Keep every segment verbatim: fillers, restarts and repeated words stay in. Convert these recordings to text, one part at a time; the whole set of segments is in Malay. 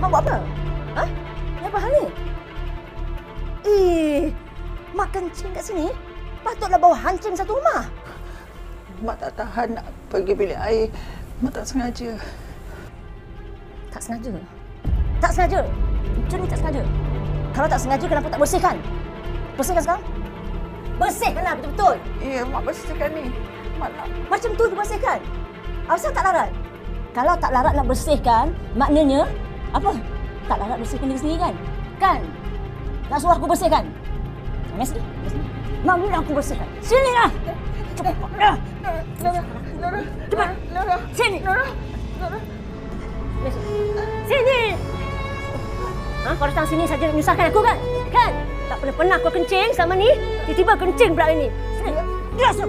Mak buat apa? Ha? Ni apa hal ni? Eh, Mak kencing kat sini? Patutlah bawa hancing satu rumah. Mak tak tahan nak pergi bilik air. Mak tak sengaja. Tak sengaja? Tak sengaja? Macam ni tak sengaja? Kalau tak sengaja, kenapa tak bersihkan? Bersihkan sekarang? Bersihkanlah betul-betul. Ya, Mak bersihkan ni. Mak nak... Macam tu dibersihkan. Asal tak larat? Kalau tak larat nak bersihkan, maknanya apa? Tak larat bersihkan diri sendiri kan? Kan? Nak suruh aku bersihkan? Mari sini. Mak minta aku bersihkan. Sinilah. Cepatlah. Nora. Cepat. Nora. Sini. Nora. Nora. Sini. Ha, kau datang sini saja menyusahkan aku kan? Kan? Tak pernah-pernah kau kencing selama ni. Tiba-tiba kencing pula hari ni. Sini. Masuk.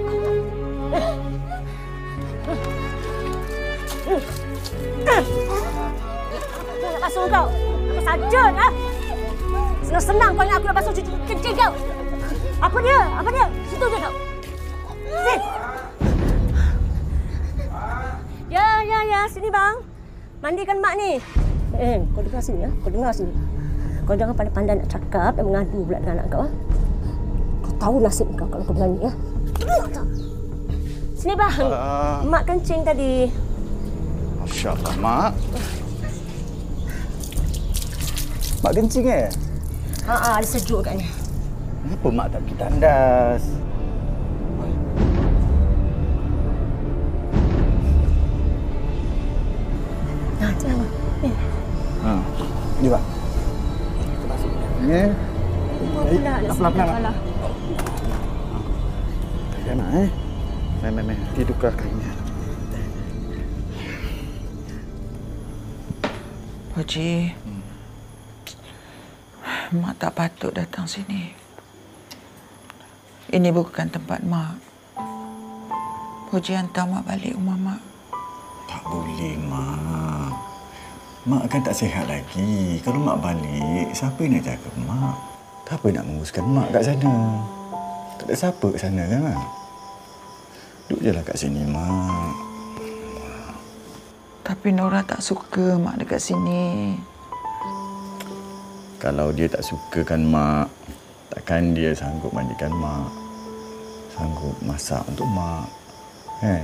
Aku nak basuh kau. Apa saja lah. Senang-senang kau ingat aku nak basuh cuci kencing kau. Apa dia? Apa dia? Situ je kau. Sini. Ya, ya, ya. Sini bang. Mandikan mak ni. Eh, kau dengar sini ya. Kau dengar sini. Kau jangan pandai-pandai nak cakap dan mengadu pula dengan anak kau. Ha? Kau tahu nasib kau kalau kau berani ya. Sini bang. Uh... Mak kencing tadi. Masya Allah, Mak. Mak kencing eh? Haa, ada sejuk agaknya. Kenapa Mak tak pergi tandas? Nah, jangan bang. Ni. Ha. Ni bang. Kita masuk. Ni. Pelan-pelan. Pelan-pelan. Ya nak eh. Main, main, main. Dia tukar kainnya. Haji, hmm. Mak tak patut datang sini. Ini bukan tempat Mak. Haji hantar Mak balik rumah Mak. Tak boleh, Mak. Mak kan tak sihat lagi. Kalau Mak balik, siapa yang nak jaga Mak? Tak apa nak menguruskan Mak kat sana. Tak ada siapa kat sana kan, Mak? Duduk je lah kat sini, Mak. Tapi Nora tak suka Mak dekat sini. Kalau dia tak suka kan, Mak, takkan dia sanggup mandikan Mak. Sanggup masak untuk Mak. Kan?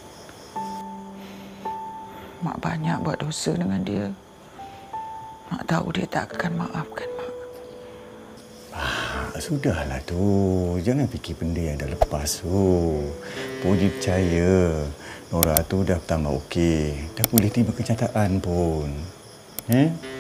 Mak banyak buat dosa dengan dia. Mak tahu dia tak akan maafkan Mak. Ah, sudahlah tu. Jangan fikir benda yang dah lepas tu. Puji percaya. Nora tu dah bertambah okey. Dah boleh terima kenyataan pun. Eh?